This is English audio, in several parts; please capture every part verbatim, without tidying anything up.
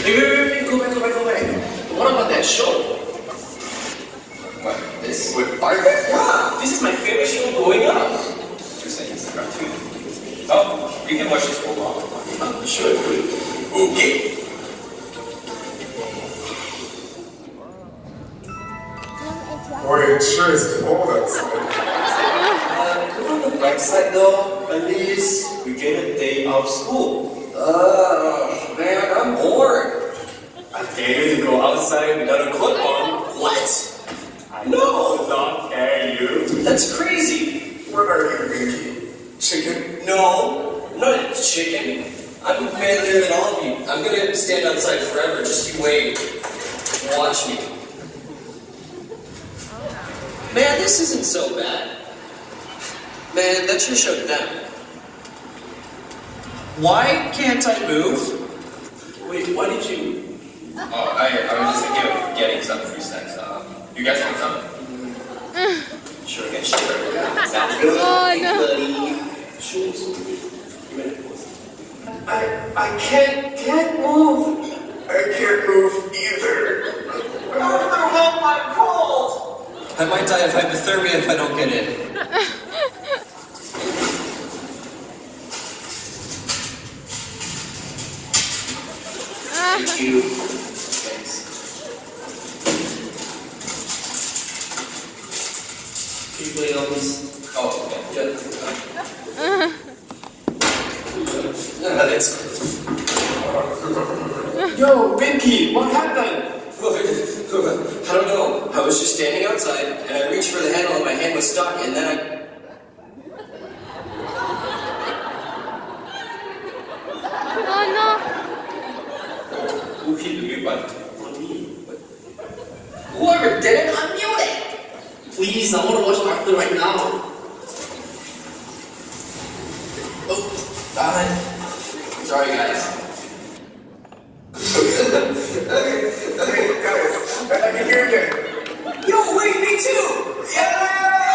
Hey, wait, wait, wait, go back, go back, go back. What about that show? What? This? With Arthur? Yeah, this is my favorite show growing up. You're saying it's a cartoon. Oh, you can watch this for a while. Uh, sure, okay. Boy, it sure is cold outside. Uh, look on the bright side though, at least we get a day off school. Uh, man, I'm bored. I dare you to go outside without a coat on. What? I no! will not carry you. That's crazy. What are you, Pinky? Chicken? No, I'm not a chicken. I'm manlier than all of you. I'm gonna stand outside forever. Just you wait. Watch me. Man, this isn't so bad. Man, that sure showed them. Why can't I move? Wait, why did you? Oh, I, I was just thinking of getting some free snacks. Um, you guys want some? Sure, get sure. Sounds good. Oh, no. Buddy. Sure. I, I can't, can't move. I can't move either. Oh, the hell, I'm cold. I might die of hypothermia if I don't get in. Thank you. Thanks. Can you play on this? Oh, okay. Yeah. Yeah, that's Yo, Pinky, what happened? I don't know. I was just standing outside, and I reached for the handle, and my hand was stuck, and then I... Oh no! Who hit the mute button? What me? Whoever did it, unmute it! Please, I want to watch Arthur right now. Oh, God. Sorry, guys. Okay, okay, guys, I can hear again. Yo, wait, me too! Yeah!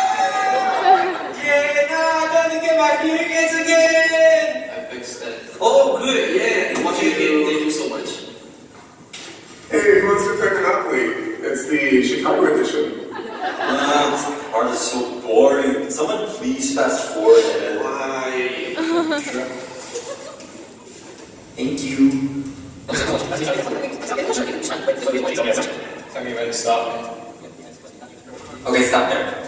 Yeah, nah, time to get my hearing aids again! I fixed it. Oh, good, yeah. Watch it again. Thank you so much. Hey, who wants to play Monopoly? It's the Chicago edition. Uh, this part is so boring. Can someone please fast forward it? Why? Thank you. Tell me when to stop. Okay, stop there.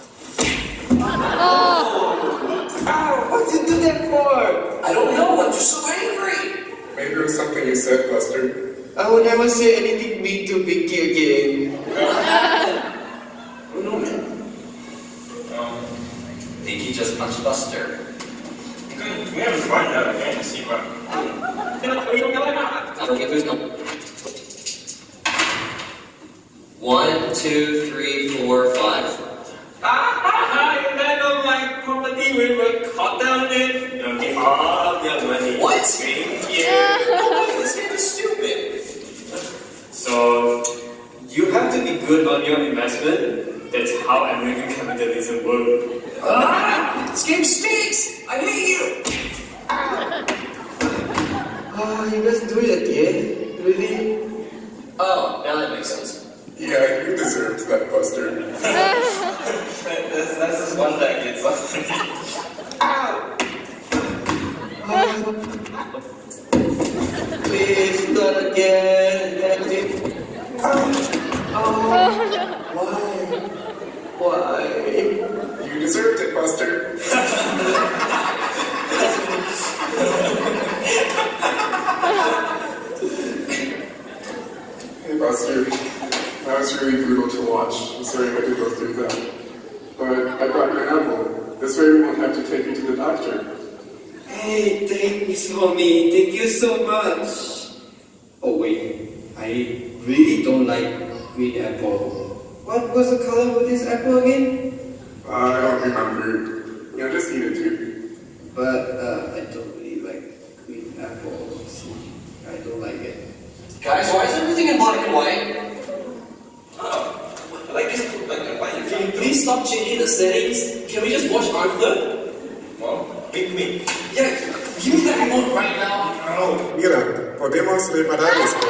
Oh! Ow! What did you do that for? I don't know. I'm just so angry. Maybe it was something you said, Buster. I will never say anything mean to Vicky again. Oh no, man. Um, Vicky just punched Buster. we haven't tried that again to see what. Okay, please no. One, two, three, four, five. Ah ha ha! You land on my property with a cut down it. You'll get all of your money. What? Yeah. No way, this game is stupid. So, you have to be good on your investment. That's how American capitalism works. Ah, this game stinks! I hate you! Ah, you guys do it again? Really? Oh, now that makes sense. Yeah, you deserved that, Buster. that's, that's just one that gets off. Ow! Please, not again. Oh, why? Why? You deserved it, Buster. Hey, Buster. That was really brutal to watch. I'm sorry I had to go through that. But I brought my apple. This way we won't have to take you to the doctor. Hey, thanks, homie. Thank you so much. Oh, wait. I really don't like green apple. What was the color of this apple again? Uh, I don't remember. You know, just eat it too. But uh, I don't really like green apples. I don't like it. Guys, why is everything in black and white? Oh, I like this black and white. Can you please stop changing the settings? Can we just watch Arthur? Well, pick me. Yeah, give me that remote right now. Oh, mira, podemos reparar esto.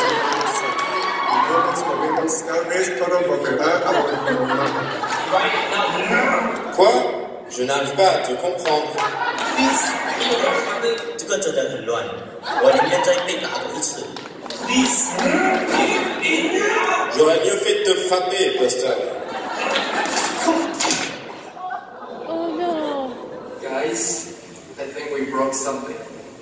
Y no nos podemos tal vez todo volverá a lo normal. Quoi? Je n'arrive pas à te comprendre. 这个真的很乱，我宁愿再被打过一次。 J'aurais mieux fait de te frapper, Buster. Oh no. Guys, I think we broke something.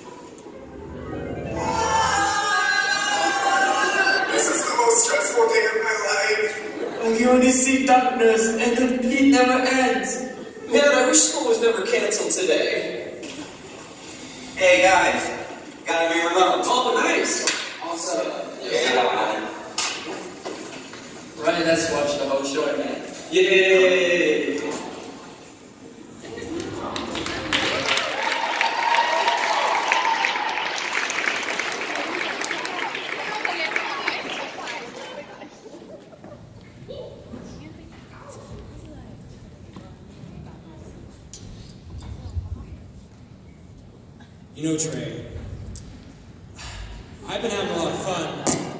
This is the most stressful day of my life. I can only see darkness and the beat never ends. Man, I wish school was never canceled today. Hey guys, gotta be remote. Oh, nice. Awesome. Yeah. Right, let's watch the whole show again. Yay! You know, Trey, I've been having a lot of fun